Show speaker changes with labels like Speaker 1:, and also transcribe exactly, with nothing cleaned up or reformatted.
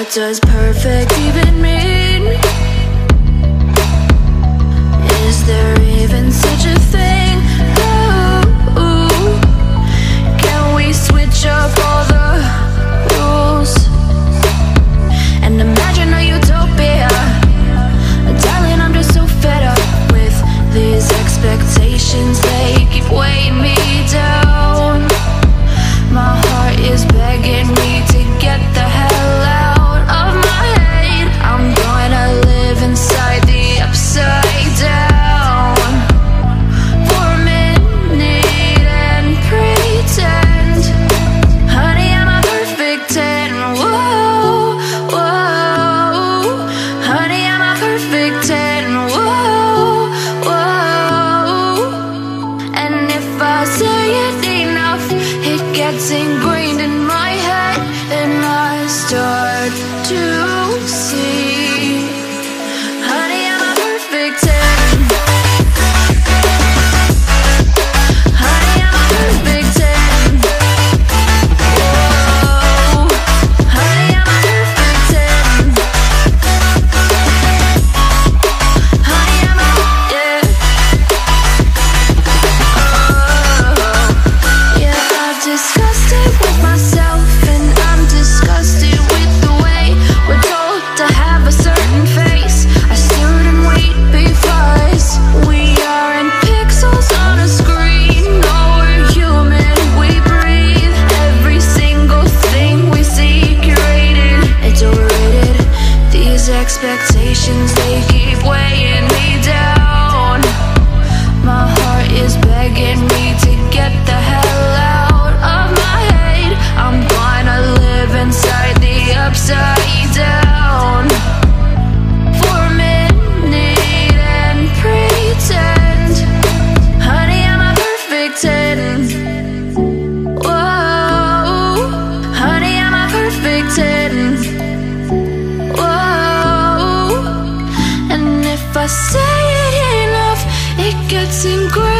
Speaker 1: What does perfect even mean? Is there even such a thing? Ooh, can we switch up all the rules and imagine a utopia? Darling, I'm just so fed up with these expectations. They keep weighing me down. My heart is begging me to get the hell out of my head. I'm gonna live inside the upside down for a minute and pretend, honey, I'm a perfect ten. Whoa, whoa, honey, I'm a perfect ten. Whoa, whoa, and if I say it enough, it gets ingrained in my head, and I start to see, honey, I'm a perfect ten. Honey, I'm a perfect ten. Whoa, honey, I'm a perfect ten. Honey, I'm a, yeah. Oh, yeah, I've discussed it with myself, and I'm disgusted with the way we're told to have a certain face. I stood and wait because we aren't pixels on a screen. No, we're human, we breathe. Every single thing we see curated, it's overrated. These expectations, they keep weighing me down. My heart is begging me to get the hell out of my head. I'm gonna live inside the upside down for a minute and pretend, honey, I'm a perfect ten. Whoa, honey, I'm a perfect ten. Whoa, and if I say it enough, it gets ingrained.